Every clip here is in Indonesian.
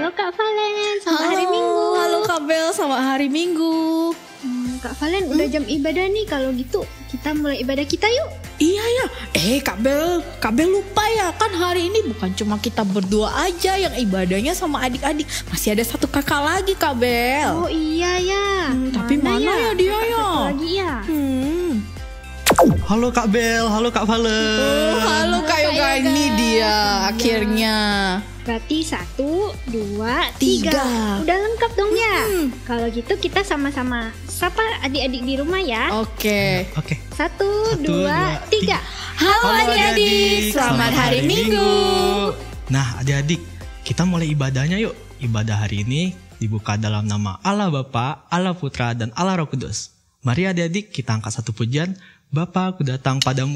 Halo Kak Valen, selamat hari Halo, Minggu. halo Kak Bel, selamat hari Minggu. Kak Valen, udah jam ibadah nih. Kalau gitu, kita mulai ibadah kita yuk. Iya ya, Kak Bel lupa ya, kan hari ini bukan cuma kita berdua aja yang ibadahnya sama adik-adik. Masih ada satu kakak lagi Kak Bel. Oh iya ya. Tapi mana ya dia Kakak ya? satu lagi ya. Halo Kak Bel, halo Kak Valen. Halo Kak Yoga, ini dia akhirnya. Berarti 1, 2, 3. 3. Udah lengkap dong ya. Kalau gitu kita sama-sama sapa adik-adik di rumah ya. Oke. 1, 2, 3. Halo adik-adik, selamat hari Minggu. Nah adik-adik, kita mulai ibadahnya yuk. Ibadah hari ini dibuka dalam nama Allah Bapa, Allah Putra, dan Allah Roh Kudus. Mari adik-adik kita angkat satu pujian. Bapa, aku datang padamu.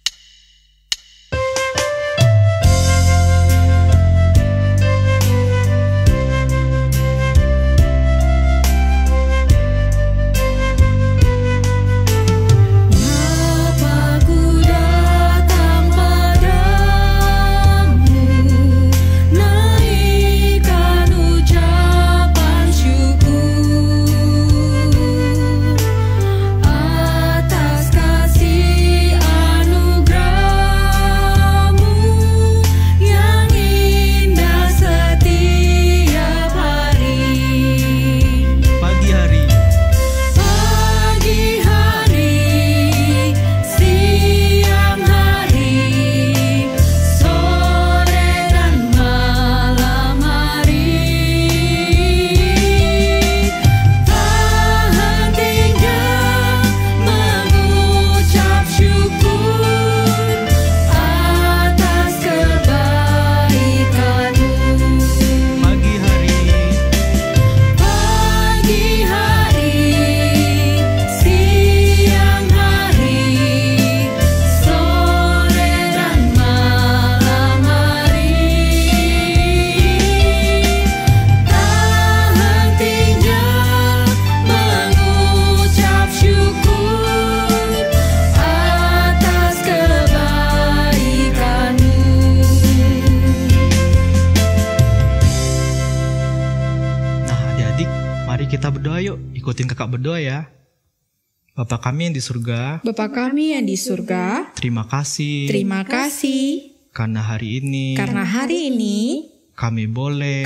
Kita berdoa yuk, ikutin kakak berdoa ya. Bapa kami yang di surga, Bapa kami yang di surga, terima kasih karena hari ini kami boleh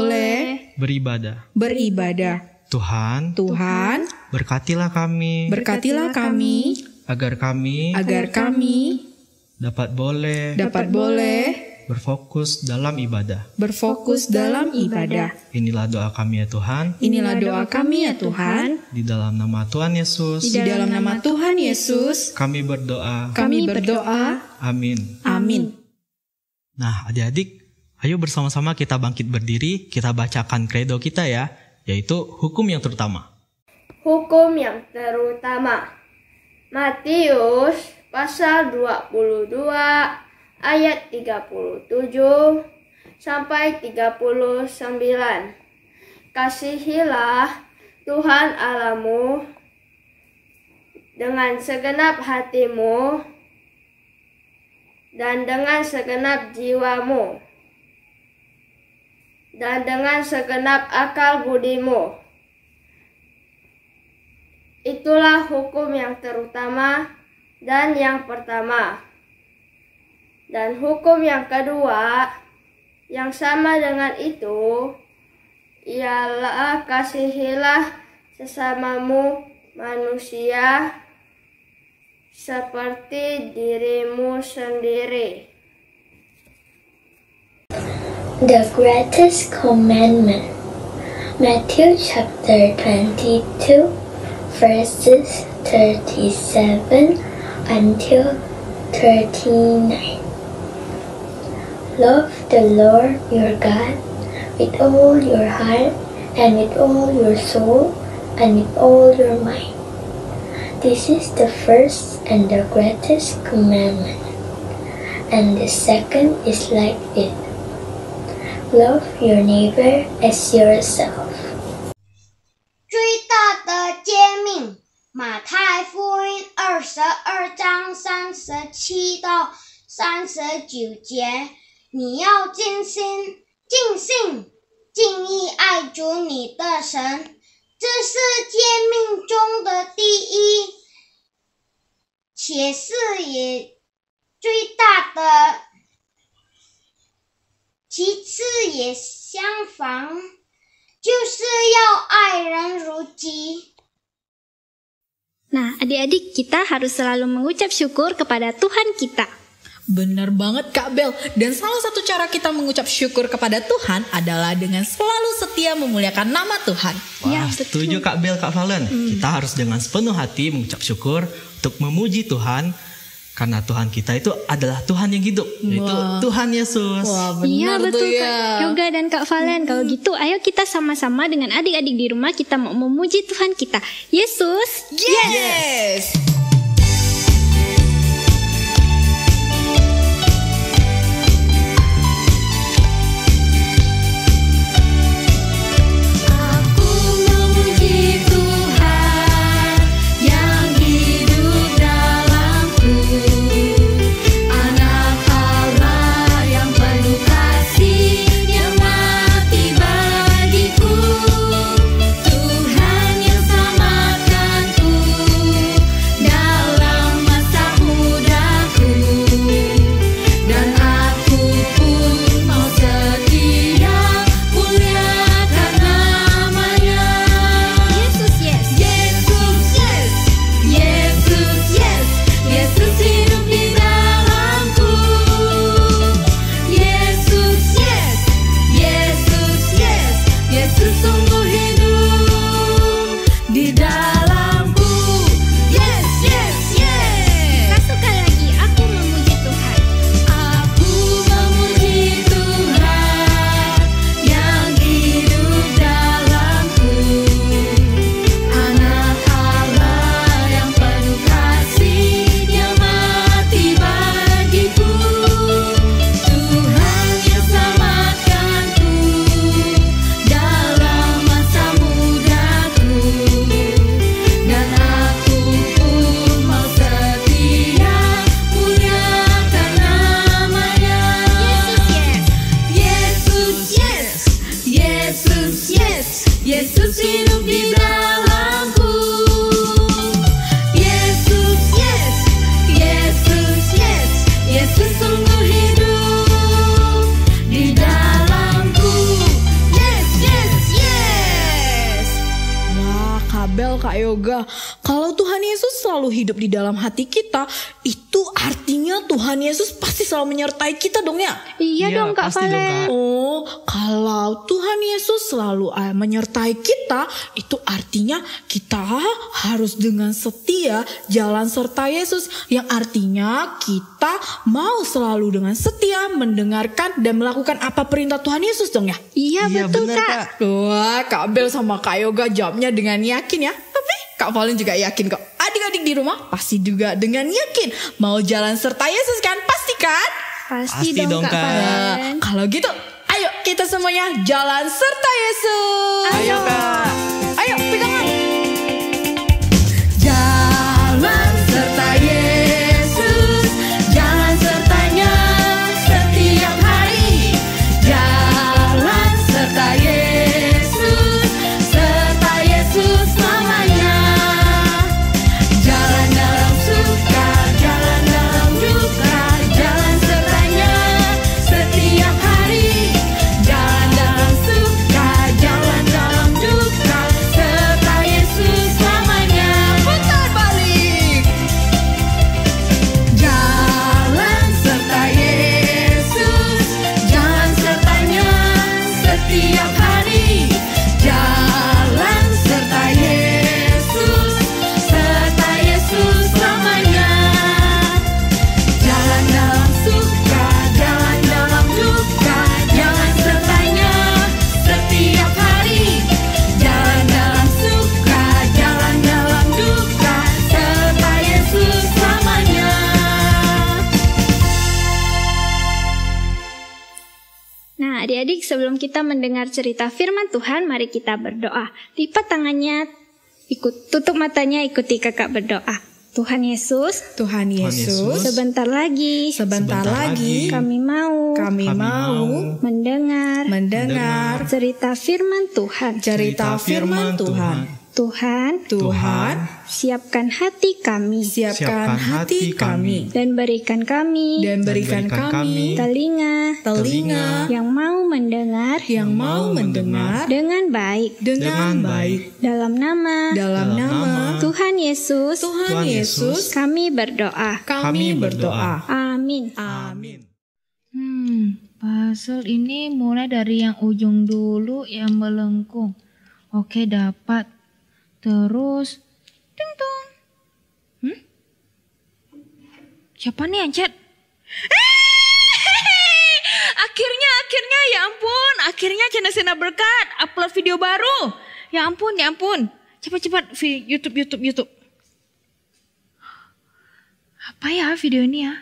beribadah. Tuhan, berkatilah kami agar kami dapat boleh berfokus dalam ibadah. Inilah doa kami ya Tuhan. Di dalam nama Tuhan Yesus. Kami berdoa. Amin. Nah, adik-adik, ayo bersama-sama kita bangkit berdiri, kita bacakan kredo kita ya, yaitu hukum yang terutama. Hukum yang terutama. Matius pasal 22 ayat 37 sampai 39. Kasihilah Tuhan Allahmu dengan segenap hatimu dan dengan segenap jiwamu dan dengan segenap akal budimu. Itulah hukum yang terutama dan yang pertama. Dan hukum yang kedua, yang sama dengan itu, ialah kasihilah sesamamu manusia seperti dirimu sendiri. The greatest commandment. Matthew chapter 22, verses 37 until 39. Love the Lord your God with all your heart and with all your soul and with all your mind. This is the first and the greatest commandment. And the second is like it. Love your neighbor as yourself. 最大的诫命，马太福音22章37到39节。你要尽心、尽性、尽敬意爱主你的神，这是诫命中的第一，且是也最大的，其次也相仿，就是要爱人如己。 Nah, adik-adik, kita harus selalu mengucap syukur kepada Tuhan kita. Benar banget Kak Bel. Dan salah satu cara kita mengucap syukur kepada Tuhan adalah dengan selalu setia memuliakan nama Tuhan. Wah, setuju Kak Bel, Kak Valen. Kita harus dengan sepenuh hati mengucap syukur untuk memuji Tuhan. Karena Tuhan kita itu adalah Tuhan yang hidup, yaitu Tuhan Yesus. Wah, Iya benar betul tuh ya. Kak Yoga dan Kak Valen. Kalau gitu ayo kita sama-sama dengan adik-adik di rumah kita mau memuji Tuhan kita. Yesus. Yes. Aku memuji Tuhan yang hidup dalamku, Anak Allah yang penuh kasih yang mati bagiku, Tuhan yang selamatkanku dalam masa mudaku, dan aku pun mau setia muliakan namanya. Yesus, yes. Yesus, yes, Yesus, yes, Yesus hidup di dalamku. Yesus, yes, Yesus, yes, Yesus sungguh hidup di dalamku. Yes, yes, yes. Satu kali lagi aku memuji Tuhan. Aku memuji Tuhan yang hidup dalamku, Anak Allah yang penuh kasih yang mati bagiku, Tuhan yang selamatkanku dalam masa mudaku, dan aku pun mau setia muliakan namanya. Yesus, yes, Yesus, yes, Yesus hidup di dalamku. Yesus, yes, Yesus, yes, Yesus sungguh hidup di dalamku. Yes, yes, yes. Wah, Kak Bel, Kak Yoga, kalau Tuhan Yesus selalu hidup di dalam hati kita, itu artinya Tuhan Yesus pasti selalu menyertai kita dong ya? Iya dong Kak pasti dong, Valen. Kak. Oh, kalau Tuhan Yesus selalu menyertai kita, itu artinya kita harus dengan setia jalan serta Yesus. Yang artinya kita mau selalu dengan setia mendengarkan dan melakukan apa perintah Tuhan Yesus dong ya? Iya betul benar, Kak. Kak. Wah, Kak Bel sama Kak Yoga jawabnya dengan yakin ya. Tapi Kak Valen juga yakin kok. Adik-adik di rumah pasti juga dengan yakin mau jalan serta Yesus kan? Pasti kan? Pasti Pasti dong dong, Kak Kak. Valen. Kalau gitu, ayo kita semuanya jalan serta Yesus. Ayo Kak. Ayo pegangan. Jalan serta Yesus, jalan sertanya setiap hari. Jalan serta Yesus, serta Yesus selamanya. Jalan dalam suka, jalan dalam duka, jalan sertanya setiap hari. Jalan dalam suka, jalan dalam duka, serta Yesus selamanya. Putar balik. Jalan serta Yesus, jalan sertanya setiap hari. Jalan serta Yesus, serta Yesus selamanya. Jalan dalam suka, jalan dalam duka, jalan sertanya setiap hari. Jalan dalam suka, jalan dalam duka, serta Yesus selamanya. Nah adik-adik sebelum kita mendengar cerita firman Tuhan, mari kita berdoa. Lipat tangannya, tutup matanya, ikuti kakak berdoa. Tuhan Yesus, Tuhan Yesus, sebentar lagi sebentar lagi kami mau mendengar cerita firman Tuhan. cerita firman Tuhan. Tuhan, siapkan hati kami Siapkan hati kami dan berikan kami telinga yang mau mendengar dengan baik. Dalam nama Tuhan Yesus, kami berdoa. Amin. Puzzle ini mulai dari yang ujung dulu yang melengkung. Oke, dapat. Terus ting tong. Siapa nih yang chat? Akhirnya ya ampun, akhirnya Channel Sinar Berkat upload video baru. Ya ampun. Cepat YouTube. Apa ya video ini ya?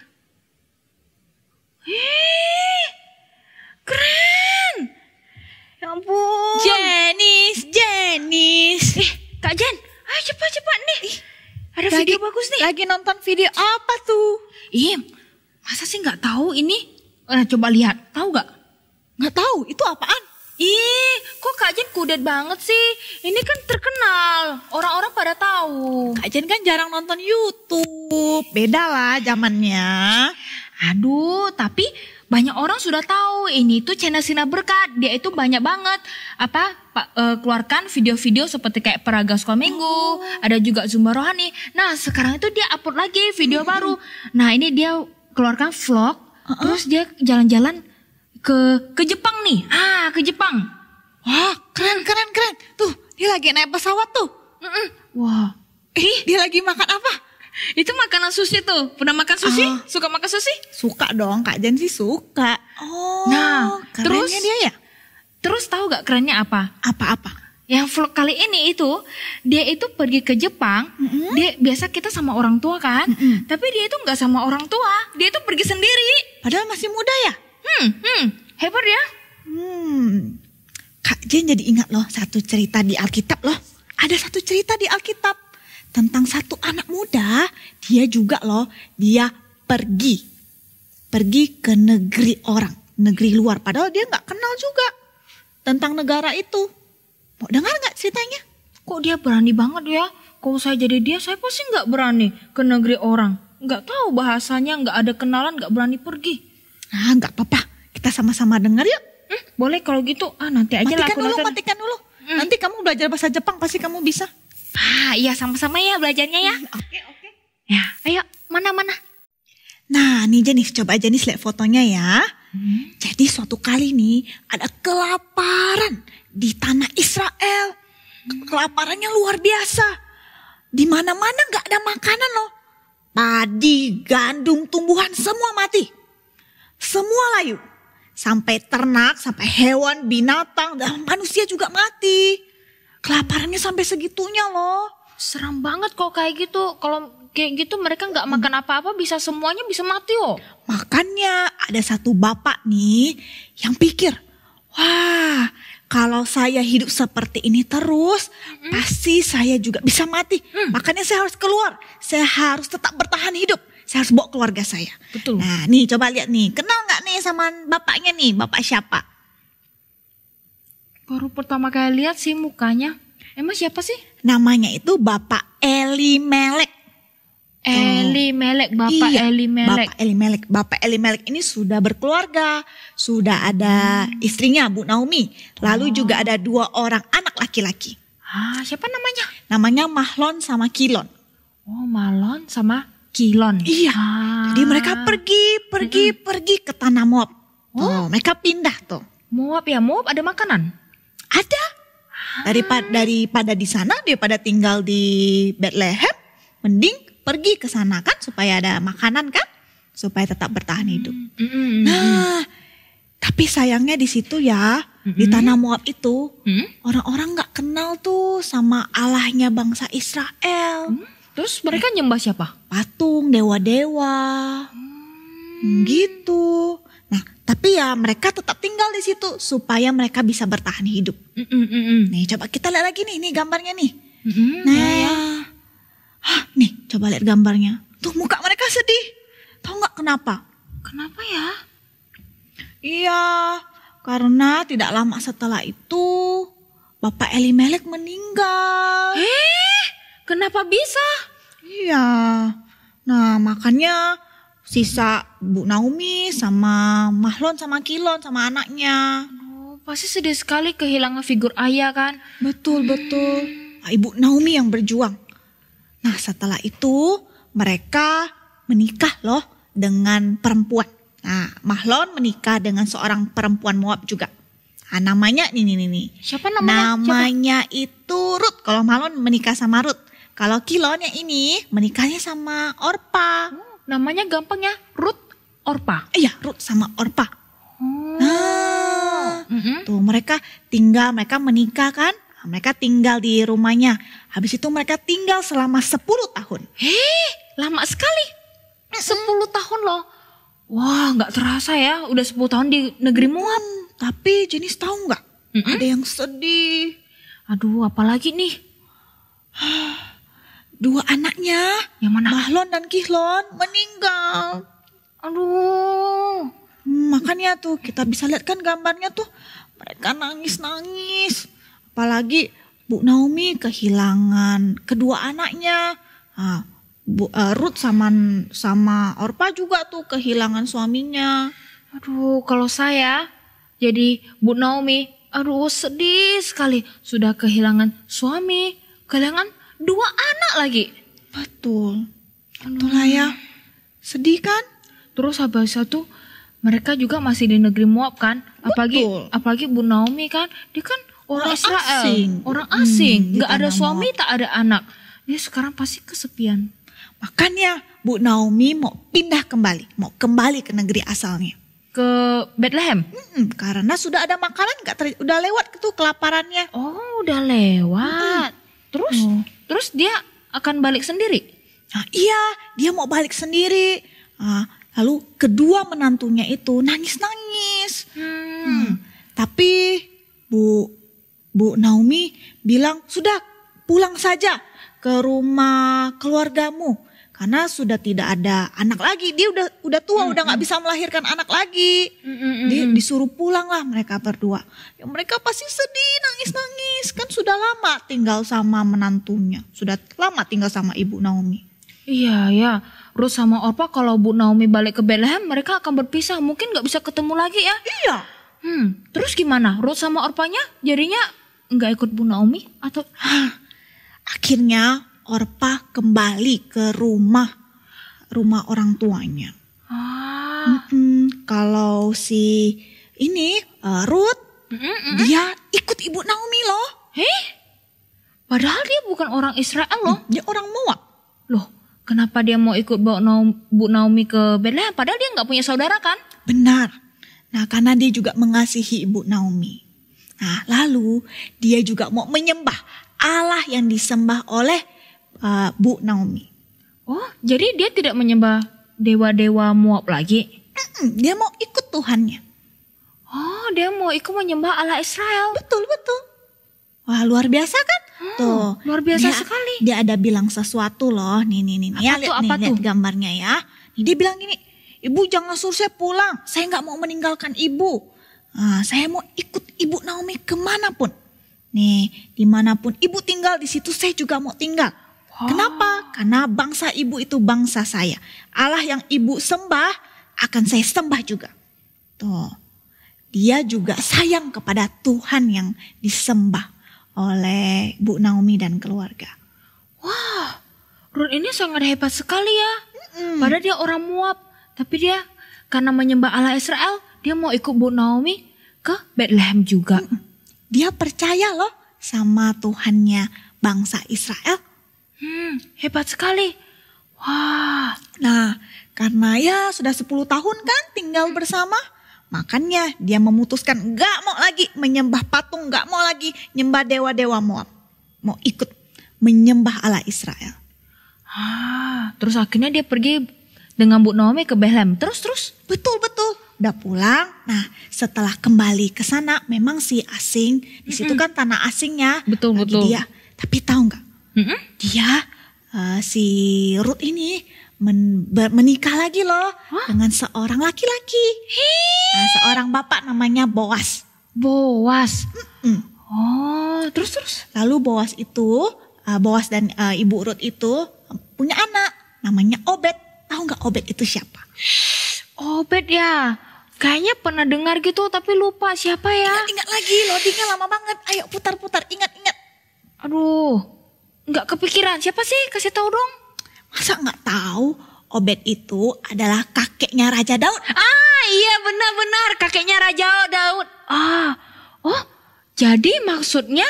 Keren. Ya ampun. Janice. Kak Jen, ayo cepat nih. Ada video bagus nih. Lagi nonton video apa tuh? Masa sih nggak tahu ini? Coba lihat, tahu nggak? Nggak tahu, itu apaan? Kok Kak Jen kudet banget sih? Ini kan terkenal, orang-orang pada tahu. Kak Jen kan jarang nonton YouTube, beda lah zamannya. Aduh, tapi banyak orang sudah tahu ini tuh Channel Sinar Berkat. Dia itu banyak banget keluarkan video-video seperti kayak Peraga Sekolah Minggu, ada juga Zumba Rohani. Nah, sekarang itu dia upload lagi video baru. Nah, ini dia keluarkan vlog, terus dia jalan-jalan ke Jepang nih. Ke Jepang. Wah, keren. Tuh, dia lagi naik pesawat tuh. Wah. Dia lagi makan apa? Itu makanan sushi tuh. Pernah makan sushi? Suka makan sushi? Suka dong, Kak Jen sih suka. Nah, terus dia ya? Terus tahu gak kerennya apa? Apa? Yang vlog kali ini itu, dia itu pergi ke Jepang. Dia biasa kita sama orang tua kan, tapi dia itu nggak sama orang tua. Dia itu pergi sendiri. Padahal masih muda ya? Hebat ya? Kak Jen jadi ingat loh satu cerita di Alkitab loh. Ada satu cerita di Alkitab tentang satu anak muda, dia juga loh, dia pergi ke negeri luar, padahal dia nggak kenal juga tentang negara itu. Mau dengar nggak ceritanya? Kok dia berani banget ya? Kalau saya jadi dia, saya pasti nggak berani ke negeri orang, nggak tahu bahasanya, nggak ada kenalan, nggak berani pergi. Nggak apa-apa, kita sama-sama dengar yuk. Boleh kalau gitu. Nanti aja lah. Matikan dulu. Nanti kamu belajar bahasa Jepang pasti kamu bisa. Iya sama-sama ya belajarnya ya. Oke. Ya, ayo mana. Nah, nih Jenis, coba Jenis lihat fotonya ya. Jadi suatu kali nih ada kelaparan di tanah Israel. Kelaparannya luar biasa. Di mana-mana nggak ada makanan loh. Padi, gandum, tumbuhan semua mati. Semua layu. Sampai ternak, sampai hewan, binatang, dan manusia juga mati. Kelaparannya sampai segitunya loh. Seram banget kok kayak gitu. Kalau kayak gitu mereka nggak makan apa-apa, semuanya bisa mati loh. Makanya ada satu bapak nih yang pikir, wah kalau saya hidup seperti ini terus, pasti saya juga bisa mati. Makanya saya harus keluar, saya harus tetap bertahan hidup. Saya harus bawa keluarga saya. Betul. Nah nih coba lihat nih, kenal nggak nih sama bapaknya nih, bapak siapa? Baru pertama kali lihat sih mukanya. Emang siapa sih? Namanya itu Bapak Elimelek. Bapak Elimelek. Bapak Elimelek ini sudah berkeluarga. Sudah ada istrinya Bu Naomi. Lalu juga ada 2 orang anak laki-laki. Siapa namanya? Namanya Mahlon sama Kilon. Mahlon sama Kilon. Iya. Jadi mereka pergi ke tanah Moab. Mereka pindah tuh. Moab ya, Moab ada makanan? Ada. Daripada di sana, daripada tinggal di Bethlehem, mending pergi ke sana kan supaya ada makanan kan, supaya tetap bertahan hidup. Nah, tapi sayangnya di situ ya, di tanah Moab itu orang-orang nggak kenal tuh sama Allahnya bangsa Israel. Terus mereka nyembah siapa? Patung, dewa-dewa, gitu. Nah, tapi ya mereka tetap tinggal di situ supaya mereka bisa bertahan hidup. Nih, coba kita lihat lagi nih gambarnya nih. Nah, nih Coba lihat gambarnya. Tuh muka mereka sedih. Tahu nggak kenapa? Kenapa ya? Iya, karena tidak lama setelah itu Bapak Elimelek meninggal. Kenapa bisa? Iya. Nah, makanya sisa Bu Naomi sama Mahlon sama Kilon sama anaknya. Oh, pasti sedih sekali kehilangan figur ayah kan? Betul. Ibu Naomi yang berjuang. Nah, setelah itu mereka menikah loh dengan perempuan. Nah, Mahlon menikah dengan seorang perempuan Moab juga. Nah, namanya nih. Siapa namanya? Namanya itu Ruth. Kalau Mahlon menikah sama Ruth. Kalau Kilon yang ini menikahnya sama Orpa. Namanya gampang ya, Ruth Orpa. Iya, Ruth sama Orpa. Nah, tuh mereka menikah kan? Mereka tinggal di rumahnya. Habis itu mereka tinggal selama 10 tahun. Lama sekali. 10 tahun loh. Wah, gak terasa ya. Udah 10 tahun di negeri Moab. Tapi Jenis tahu gak? Ada yang sedih. Aduh, apalagi nih? 2 anaknya, yang mana? Mahlon dan Kilon meninggal. Aduh. Makanya tuh kita bisa lihat kan gambarnya tuh. Mereka nangis-nangis. Apalagi Bu Naomi kehilangan kedua anaknya. Nah, Ruth sama Orpa juga tuh kehilangan suaminya. Aduh, kalau saya jadi Bu Naomi, aduh sedih sekali. Sudah kehilangan suami, kehilangan 2 anak lagi. Betul. Itulah ya. Sedih kan? Terus habis itu mereka juga masih di negeri Moab kan? Apalagi Bu Naomi kan, dia kan orang Israel, orang asing, nggak ada suami, tak ada anak. Dia sekarang pasti kesepian. Makanya Bu Naomi mau pindah kembali, mau kembali ke negeri asalnya. Ke Bethlehem? Karena sudah ada makanan, udah lewat tuh kelaparannya. Oh, udah lewat. Terus dia akan balik sendiri? Nah, iya, dia mau balik sendiri. Lalu kedua menantunya itu nangis-nangis. Tapi Bu Naomi bilang, sudah pulang saja ke rumah keluargamu. Karena sudah tidak ada anak lagi. Dia udah tua, udah gak bisa melahirkan anak lagi. Dia disuruh pulang lah mereka berdua. Ya, mereka pasti sedih, nangis-nangis. Kan sudah lama tinggal sama menantunya. Sudah lama tinggal sama Ibu Naomi. Iya. Ruth sama Orpa kalau Bu Naomi balik ke Bethlehem, mereka akan berpisah. Mungkin gak bisa ketemu lagi ya. Iya. Terus gimana? Ruth sama Orpanya jadinya gak ikut Bu Naomi? Atau akhirnya Orpa kembali ke rumah orang tuanya. Kalau si ini Ruth, dia ikut Ibu Naomi loh. Padahal dia bukan orang Israel loh. Dia orang Moab. Loh, kenapa dia mau ikut Bu Naomi ke Bethlehem? Padahal dia gak punya saudara kan? Benar. Nah, karena dia juga mengasihi Ibu Naomi. Nah, lalu dia juga mau menyembah Allah yang disembah oleh Bu Naomi. Oh, jadi dia tidak menyembah dewa-dewa Moab lagi? Dia mau ikut Tuhannya. Oh, dia mau ikut menyembah Allah Israel. Betul. Wah, luar biasa kan? Tuh, luar biasa sekali. Dia ada bilang sesuatu loh. Nih. Lihat gambarnya ya. Dia bilang gini, Ibu jangan suruh saya pulang. Saya gak mau meninggalkan Ibu. Saya mau ikut Ibu Naomi kemanapun. Nih, dimanapun Ibu tinggal, di situ saya juga mau tinggal. Kenapa? Karena bangsa Ibu itu bangsa saya. Allah yang Ibu sembah akan saya sembah juga. Tuh, dia juga sayang kepada Tuhan yang disembah oleh Bu Naomi dan keluarga. Wah, Ruth ini sangat hebat sekali ya. Padahal dia orang Moab, tapi dia karena menyembah Allah Israel, dia mau ikut Bu Naomi ke Bethlehem juga. Dia percaya loh sama Tuhannya bangsa Israel. Hebat sekali. Wah. Nah, karena ya sudah 10 tahun kan tinggal bersama, makanya dia memutuskan gak mau lagi menyembah patung, gak mau lagi nyembah dewa-dewa Moab. Mau ikut menyembah Allah Israel. Terus akhirnya dia pergi dengan Bu Naomi ke Bethlehem. Terus? Betul. Udah pulang. Nah, setelah kembali ke sana, memang si asing di situ kan tanah asingnya. Betul. Dia. Tapi tahu nggak? Dia si Ruth ini menikah lagi loh dengan seorang laki-laki. Nah, seorang bapak namanya Boas. Boas. Oh, terus. Lalu Boas dan Ibu Ruth itu punya anak namanya Obed. Tahu nggak Obed itu siapa? Obed ya. Kayaknya pernah dengar gitu tapi lupa siapa ya. Ingat lagi, loadingnya lama banget. Ayo putar-putar, ingat. Aduh, nggak kepikiran. Siapa sih? Kasih tahu dong. Masa nggak tahu? Obed itu adalah kakeknya Raja Daud. Ah, iya benar-benar kakeknya Raja Daud. Oh, jadi maksudnya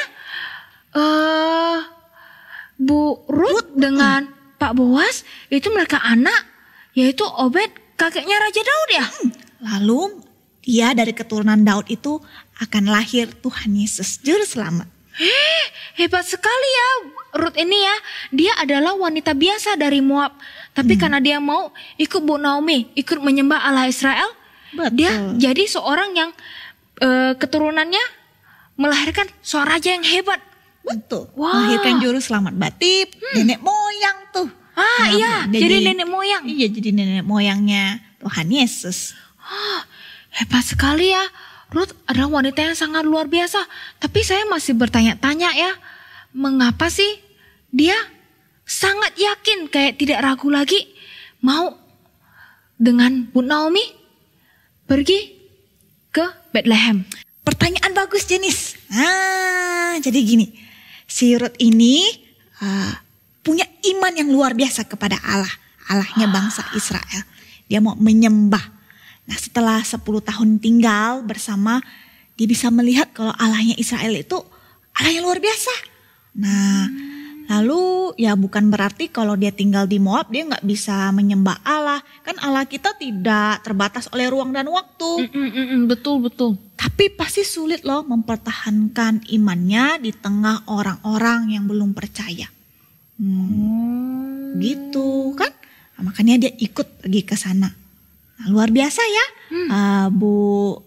Bu Ruth dengan Pak Boas itu mereka anak, yaitu Obed kakeknya Raja Daud ya. Lalu dia dari keturunan Daud itu akan lahir Tuhan Yesus Juru Selamat. Hebat sekali ya Ruth ini ya. Dia adalah wanita biasa dari Moab. Tapi karena dia mau ikut Bu Naomi, ikut menyembah Allah Israel. Betul. Dia jadi seorang yang keturunannya melahirkan seorang raja yang hebat. Betul. Wah. Melahirkan Juru Selamat. Berarti nenek moyang tuh. Iya, jadi nenek moyang. Iya, jadi nenek moyangnya Tuhan Yesus. Hebat sekali ya. Ruth adalah wanita yang sangat luar biasa. Tapi saya masih bertanya-tanya ya. Mengapa sih dia sangat yakin kayak tidak ragu lagi mau dengan Bu Naomi pergi ke Bethlehem? Pertanyaan bagus Jenis. Jadi gini. Si Ruth ini punya iman yang luar biasa kepada Allah. Allahnya bangsa Israel. Dia mau menyembah. Nah setelah 10 tahun tinggal bersama, dia bisa melihat kalau Allahnya Israel itu Allah yang luar biasa. Nah lalu ya bukan berarti kalau dia tinggal di Moab dia gak bisa menyembah Allah. Kan Allah kita tidak terbatas oleh ruang dan waktu. Betul. Tapi pasti sulit loh mempertahankan imannya di tengah orang-orang yang belum percaya. Gitu kan. Nah, makanya dia ikut pergi ke sana. Nah, luar biasa ya, Bu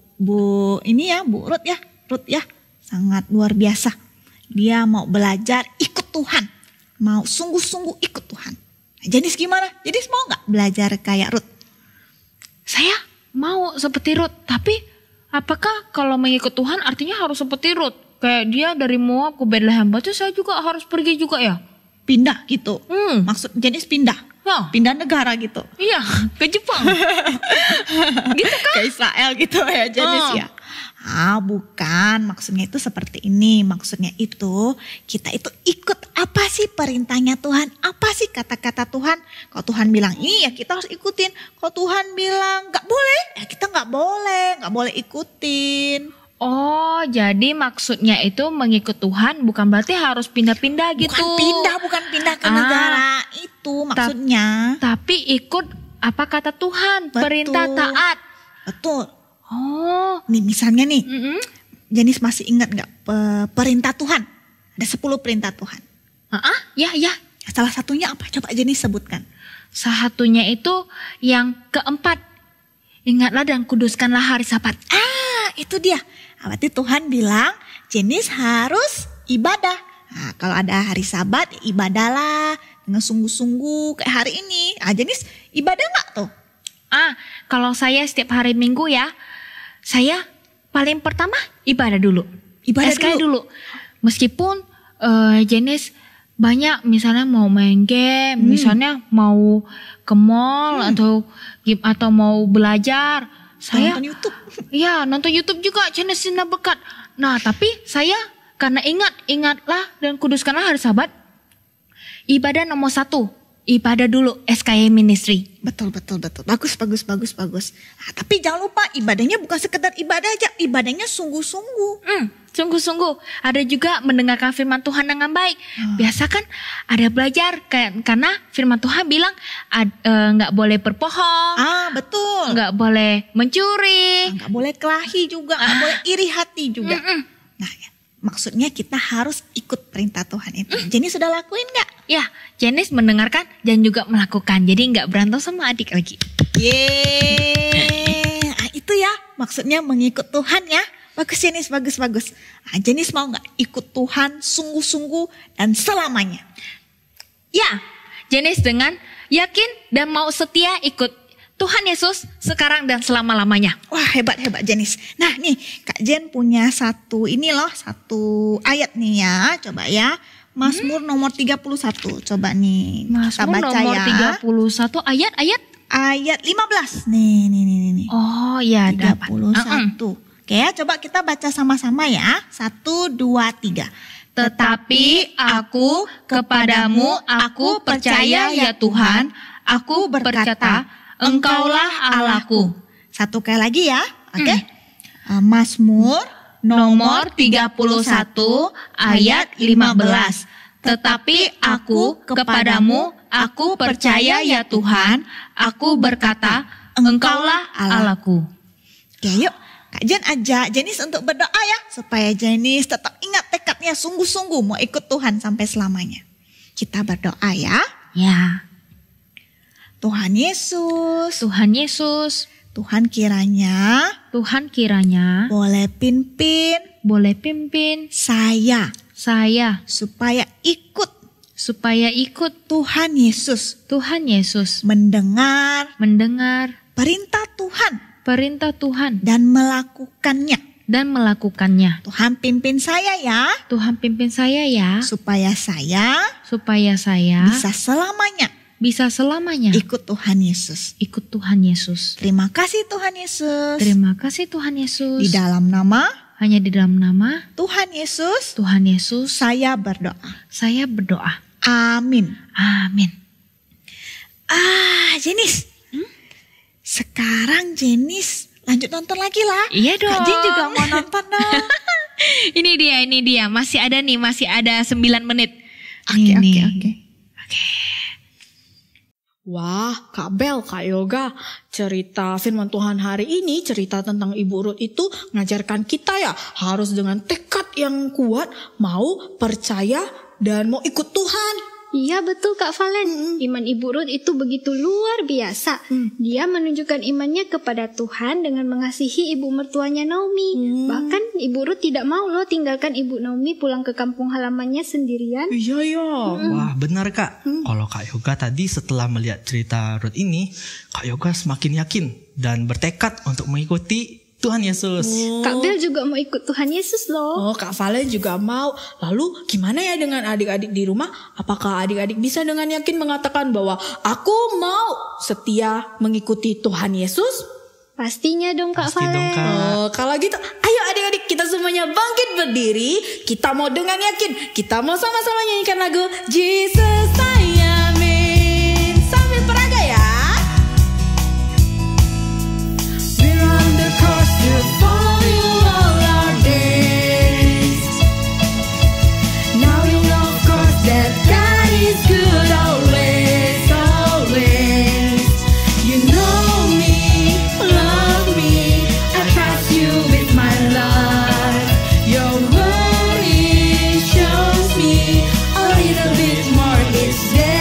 Ruth ya, sangat luar biasa. Dia mau belajar ikut Tuhan, mau sungguh-sungguh ikut Tuhan. Nah, Jenis gimana? Jenis mau nggak belajar kayak Ruth? Saya mau seperti Ruth, tapi apakah kalau mengikut Tuhan artinya harus seperti Ruth? Kayak dia dari Moab ke Bethlehem, berarti saya juga harus pergi juga ya? Pindah gitu, maksud Jenis pindah. Pindah negara gitu. Iya, ke Jepang. Gitu kan? Ke Israel gitu ya Jenis ya. Bukan, maksudnya itu seperti ini. Maksudnya itu kita itu ikut apa sih perintahnya Tuhan, apa sih kata-kata Tuhan. Kalau Tuhan bilang ini ya kita harus ikutin. Kalau Tuhan bilang gak boleh, ya kita gak boleh ikutin. Oh, jadi maksudnya itu mengikut Tuhan bukan berarti harus pindah-pindah gitu. Bukan pindah ke negara. Itu maksudnya. Tapi ikut apa kata Tuhan, perintah taat. Betul. Oh. Nih misalnya nih, Jenis masih ingat gak perintah Tuhan? Ada 10 perintah Tuhan. Ya. Salah satunya apa? Coba Jenis sebutkan. Salah satunya itu yang keempat. Ingatlah dan kuduskanlah hari Sabat. Itu dia. Berarti Tuhan bilang Jenis harus ibadah. Nah, kalau ada hari Sabat ya ibadahlah dengan sungguh-sungguh kayak hari ini. Jenis ibadah gak tuh? Kalau saya setiap hari Minggu ya, saya paling pertama ibadah dulu. Ibadah dulu. Meskipun Jenis banyak misalnya mau main game, misalnya mau ke mall atau mau belajar. Saya nonton YouTube. Iya, nonton YouTube juga channel Sinar Berkat. Nah, tapi saya karena ingatlah dan kuduskanlah hari Sabat. Ibadah nomor 1, ibadah dulu SKY Ministry. Betul. Bagus. Nah, tapi jangan lupa ibadahnya bukan sekedar ibadah aja, ibadahnya sungguh-sungguh. Sungguh-sungguh. Ada juga mendengarkan firman Tuhan dengan baik. Biasa kan ada belajar karena firman Tuhan bilang nggak boleh berbohong. Betul. Nggak boleh mencuri. Nggak boleh kelahi juga. Nggak boleh iri hati juga. Nah, maksudnya kita harus ikut perintah Tuhan itu. Jenis sudah lakuin nggak? Ya, Jenis mendengarkan dan juga melakukan. Jadi nggak berantem sama adik lagi. Yeay. Itu ya maksudnya mengikut Tuhan ya. Bagus Jenis, bagus. Jenis mau gak ikut Tuhan sungguh-sungguh dan selamanya? Ya, Jenis dengan yakin dan mau setia ikut Tuhan Yesus sekarang dan selama-lamanya. Wah, hebat-hebat Jenis. Nah nih, Kak Jen punya satu ayat nih ya. Coba ya. Mazmur nomor 31. Coba nih. Kita Mazmur baca nomor ya. 31 ayat. Ayat 15. Nih. Oh ya, dapat. 31. Oke, coba kita baca sama-sama ya. 1, 2, 3. Tetapi aku kepadamu aku percaya ya Tuhan, aku berkata, Engkaulah Allahku. Satu kali lagi ya. Oke. Mazmur Nomor 31 ayat 15. Tetapi aku kepadamu aku percaya ya Tuhan, aku berkata, Engkaulah Allahku. Oke, yuk Kak Jen ajak Jenis untuk berdoa ya, supaya Jenis tetap ingat tekadnya sungguh-sungguh mau ikut Tuhan sampai selamanya. Kita berdoa ya. Ya. Tuhan Yesus, Tuhan kiranya boleh pimpin saya supaya ikut Tuhan Yesus mendengar perintah Tuhan dan melakukannya. Tuhan pimpin saya ya, supaya saya bisa selamanya ikut Tuhan Yesus. Terima kasih Tuhan Yesus. Hanya di dalam nama Tuhan Yesus saya berdoa. Amin. Jenis. Sekarang Jenis lanjut nonton lagi lah. Iya dong. Kak Jen juga mau nonton dong. Ini dia. Masih ada 9 menit. Oke. Wah, Kak Bel, Kak Yoga, cerita firman Tuhan hari ini, cerita tentang Ibu Ruth itu ngajarkan kita ya, harus dengan tekad yang kuat, mau percaya dan mau ikut Tuhan. Iya betul Kak Valen. Iman Ibu Ruth itu begitu luar biasa. Dia menunjukkan imannya kepada Tuhan dengan mengasihi ibu mertuanya Naomi. Bahkan Ibu Ruth tidak mau loh tinggalkan Ibu Naomi pulang ke kampung halamannya sendirian. Iya. Wah benar Kak. Kalau Kak Yoga tadi setelah melihat cerita Ruth ini, Kak Yoga semakin yakin dan bertekad untuk mengikuti Tuhan Yesus. Kak Bel juga mau ikut Tuhan Yesus loh. Kak Valen juga mau. Lalu gimana ya dengan adik-adik di rumah? Apakah adik-adik bisa dengan yakin mengatakan bahwa aku mau setia mengikuti Tuhan Yesus? Pastinya dong Kak Valen. Kalau gitu, ayo adik-adik kita semuanya bangkit berdiri. Kita mau dengan yakin, kita mau sama-sama nyanyikan lagu Jesus I am in. Sambil peraga ya. We're on the course to follow you all our days. Now we know of course that God is good always. You know me, love me, I trust you with my life. Your word it shows me a little bit more each day.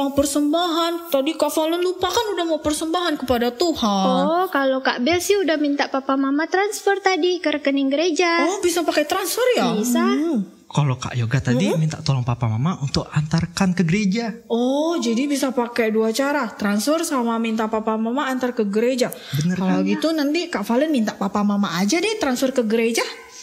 mau persembahan. Tadi Kak Valen lupa kan udah mau persembahan kepada Tuhan. Oh, kalau Kak Bel sih udah minta papa mama transfer tadi ke rekening gereja. Oh, bisa pakai transfer ya? Bisa. Kalau Kak Yoga tadi minta tolong papa mama untuk antarkan ke gereja. Oh, jadi bisa pakai dua cara. Transfer sama minta papa mama antar ke gereja. Bener Kalau kan? gitu nanti Kak Valen minta papa mama aja deh transfer ke gereja.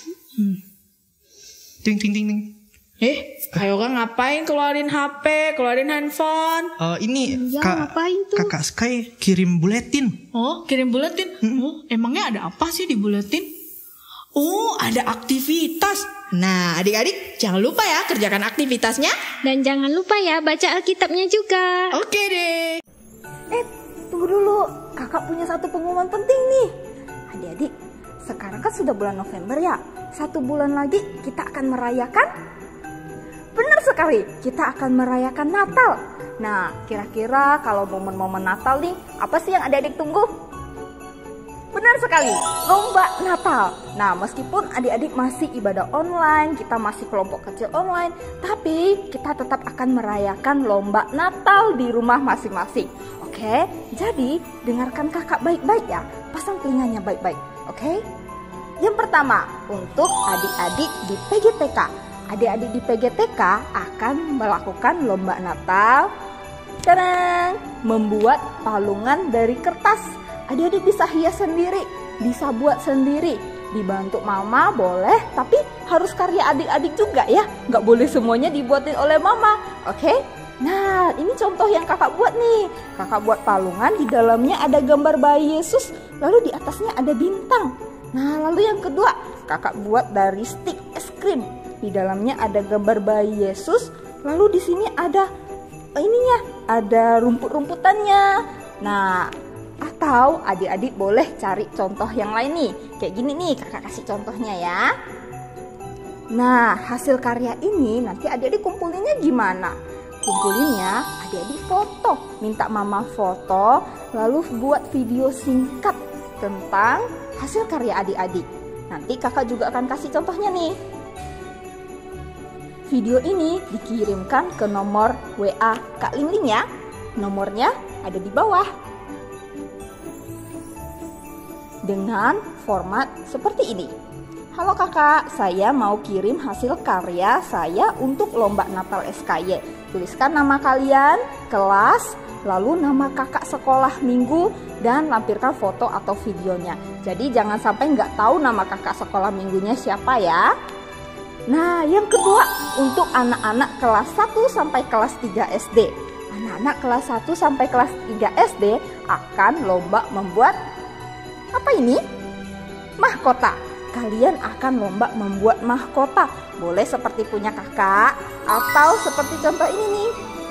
Ting ting ting ting. Kak Yoga ngapain keluarin HP, keluarin handphone? Ini Iya, ngapain tuh? Kakak Sky kirim buletin. Oh, kirim buletin? Oh, emangnya ada apa sih di buletin? Oh, ada aktivitas. Nah, adik-adik jangan lupa ya kerjakan aktivitasnya. Dan jangan lupa ya baca Alkitabnya juga. Oke deh. Tunggu dulu, kakak punya satu pengumuman penting nih. Adik-adik, sekarang kan sudah bulan November ya. 1 bulan lagi kita akan merayakan. Benar sekali, kita akan merayakan Natal. Nah, kira-kira kalau momen-momen Natal nih, apa sih yang adik-adik tunggu? Benar sekali, lomba Natal. Nah, meskipun adik-adik masih ibadah online, kita masih kelompok kecil online, tapi kita tetap akan merayakan lomba Natal di rumah masing-masing. Oke, jadi dengarkan kakak baik-baik ya, pasang telinganya baik-baik. Oke? Yang pertama, untuk adik-adik di PGTK. Adik-adik di PGTK akan melakukan lomba Natal. Tadang! Membuat palungan dari kertas. Adik-adik bisa hias sendiri, bisa buat sendiri. Dibantu mama boleh, tapi harus karya adik-adik juga ya. Nggak boleh semuanya dibuatin oleh mama. Oke? Nah, ini contoh yang kakak buat nih. Kakak buat palungan, di dalamnya ada gambar bayi Yesus, lalu di atasnya ada bintang. Nah, lalu yang kedua, kakak buat dari stik es krim. Di dalamnya ada gambar bayi Yesus, lalu di sini ada ada rumput-rumputannya. Nah, atau adik-adik boleh cari contoh yang lain nih. Kayak gini nih, kakak kasih contohnya ya. Nah, hasil karya ini nanti adik-adik kumpulinnya gimana? Kumpulinnya adik-adik foto. Minta mama foto, lalu buat video singkat tentang hasil karya adik-adik. Nanti kakak juga akan kasih contohnya nih. Video ini dikirimkan ke nomor WA Kak Lingling ya. Nomornya ada di bawah. Dengan format seperti ini. Halo kakak, saya mau kirim hasil karya saya untuk lomba Natal SKY. Tuliskan nama kalian, kelas, lalu nama kakak sekolah minggu, dan lampirkan foto atau videonya. Jadi jangan sampai nggak tahu nama kakak sekolah minggunya siapa ya. Nah, yang kedua untuk anak-anak kelas 1 sampai kelas 3 SD. Anak-anak kelas 1 sampai kelas 3 SD akan lomba membuat apa ini? Mahkota. Kalian akan lomba membuat mahkota. Boleh seperti punya kakak atau seperti contoh ini nih.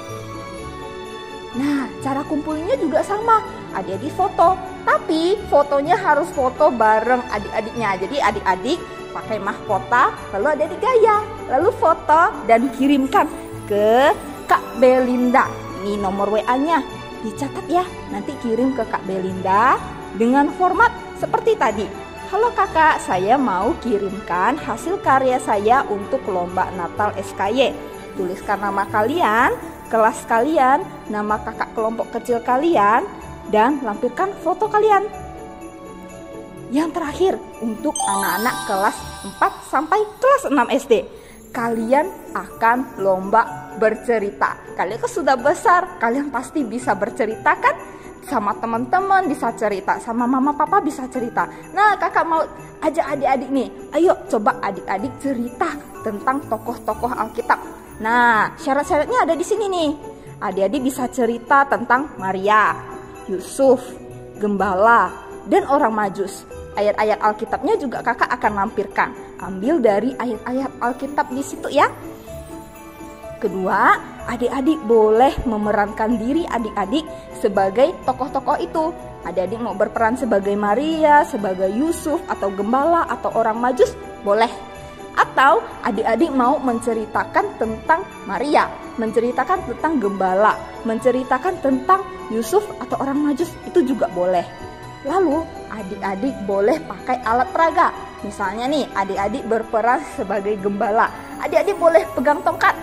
Nah, cara kumpulinnya juga sama. Adik-adik foto, tapi fotonya harus foto bareng adik-adiknya. Jadi adik-adik pakai mahkota, lalu adik-adik gaya, lalu foto dan kirimkan ke Kak Belinda. Ini nomor WA-nya. Dicatat ya, nanti kirim ke Kak Belinda dengan format seperti tadi. Halo kakak, saya mau kirimkan hasil karya saya untuk lomba Natal SKY. Tuliskan nama kalian, kelas kalian, nama kakak kelompok kecil kalian, dan lampirkan foto kalian. Yang terakhir, untuk anak-anak kelas 4 sampai kelas 6 SD. Kalian akan lomba bercerita. Kalian kan sudah besar, kalian pasti bisa bercerita kan? Sama teman-teman bisa cerita, sama mama papa bisa cerita. Nah, kakak mau ajak adik-adik nih, ayo coba adik-adik cerita tentang tokoh-tokoh Alkitab. Nah, syarat-syaratnya ada di sini nih. Adik-adik bisa cerita tentang Maria, Yusuf, Gembala, dan orang Majus. Ayat-ayat Alkitabnya juga kakak akan lampirkan. Ambil dari ayat-ayat Alkitab di situ ya. Kedua, adik-adik boleh memerankan diri adik-adik sebagai tokoh-tokoh itu. Adik-adik mau berperan sebagai Maria, sebagai Yusuf, atau Gembala, atau orang Majus, boleh. Atau adik-adik mau menceritakan tentang Maria, menceritakan tentang Gembala, menceritakan tentang Yusuf atau orang Majus, itu juga boleh. Lalu adik-adik boleh pakai alat peraga. Misalnya nih, adik-adik berperan sebagai Gembala. Adik-adik boleh pegang tongkat.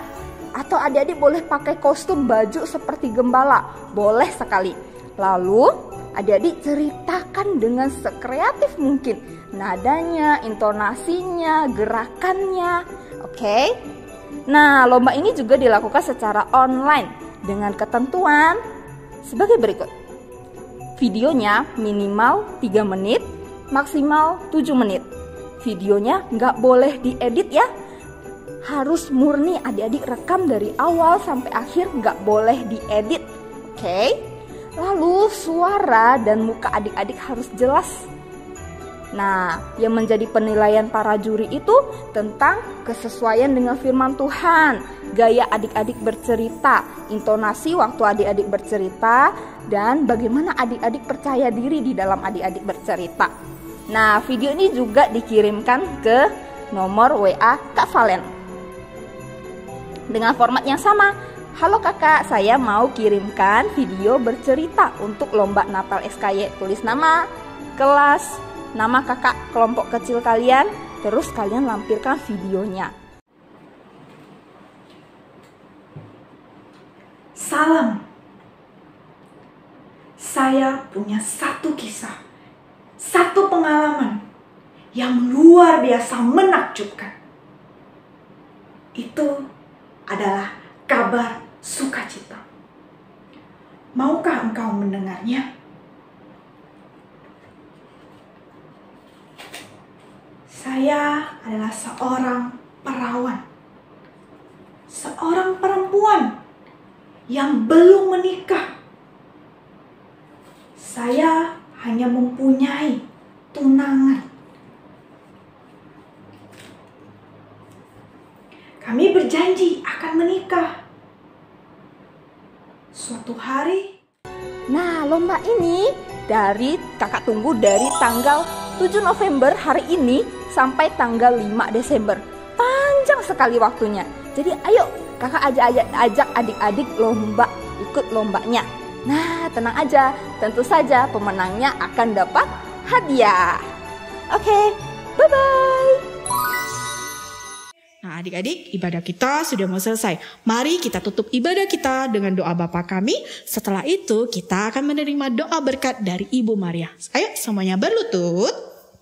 Atau adik-adik boleh pakai kostum baju seperti gembala, boleh sekali. Lalu adik-adik ceritakan dengan sekreatif mungkin, nadanya, intonasinya, gerakannya. Oke? Nah, lomba ini juga dilakukan secara online dengan ketentuan sebagai berikut. Videonya minimal 3 menit, maksimal 7 menit. Videonya nggak boleh diedit ya. Harus murni adik-adik rekam dari awal sampai akhir, nggak boleh diedit. Oke? Lalu suara dan muka adik-adik harus jelas. Nah, yang menjadi penilaian para juri itu tentang kesesuaian dengan firman Tuhan, gaya adik-adik bercerita, intonasi waktu adik-adik bercerita, dan bagaimana adik-adik percaya diri di dalam adik-adik bercerita. Nah, video ini juga dikirimkan ke nomor WA Kak Valen dengan format yang sama. Halo kakak, saya mau kirimkan video bercerita untuk lomba Natal SKY. Tulis nama kelas, nama kakak kelompok kecil kalian, terus kalian lampirkan videonya. Salam. Saya punya satu kisah, satu pengalaman yang luar biasa menakjubkan. Itu adalah kabar sukacita. Maukah engkau mendengarnya? Saya adalah seorang perawan, seorang perempuan yang belum menikah. Saya hanya mempunyai tunangan. Kami berjanji akan menikah suatu hari. Nah, lomba ini kakak tunggu dari tanggal 7 November hari ini sampai tanggal 5 Desember. Panjang sekali waktunya. Jadi ayo kakak ajak adik-adik lomba, ikut lombanya. Nah, tenang aja, tentu saja pemenangnya akan dapat hadiah. Oke, bye-bye. Nah, adik-adik, ibadah kita sudah mau selesai. Mari kita tutup ibadah kita dengan doa Bapa kami. Setelah itu, kita akan menerima doa berkat dari Ibu Maria. Ayo, semuanya berlutut.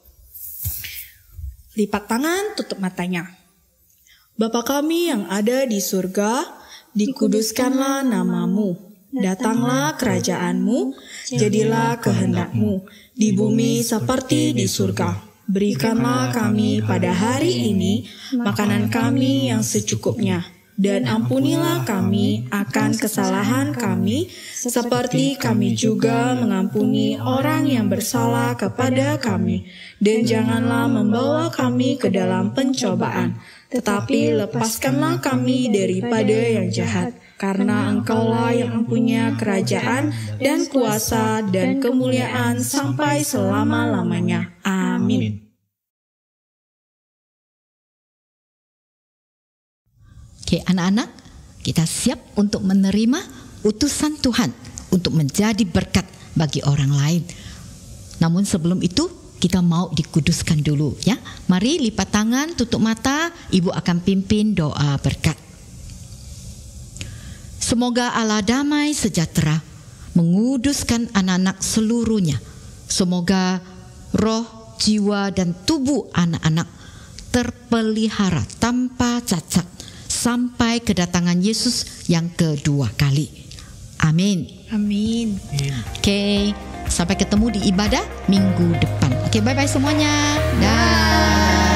Lipat tangan, tutup matanya. Bapa kami yang ada di surga, dikuduskanlah namamu. Datanglah kerajaanmu, jadilah kehendak-mu di bumi seperti di surga. Berikanlah kami pada hari ini makanan kami yang secukupnya, dan ampunilah kami akan kesalahan kami, seperti kami juga mengampuni orang yang bersalah kepada kami. Dan janganlah membawa kami ke dalam pencobaan, tetapi lepaskanlah kami daripada yang jahat. Karena Engkaulah yang mempunyai kerajaan dan kuasa dan kemuliaan sampai selama-lamanya. Amin. Oke, anak-anak, kita siap untuk menerima utusan Tuhan untuk menjadi berkat bagi orang lain. Namun sebelum itu, kita mau dikuduskan dulu ya. Mari lipat tangan, tutup mata, Ibu akan pimpin doa berkat. Semoga Allah damai sejahtera menguduskan anak-anak seluruhnya. Semoga roh, jiwa, dan tubuh anak-anak terpelihara tanpa cacat sampai kedatangan Yesus yang kedua kali. Amin. Amin. Oke, sampai ketemu di ibadah minggu depan. Oke, bye-bye semuanya. Dah.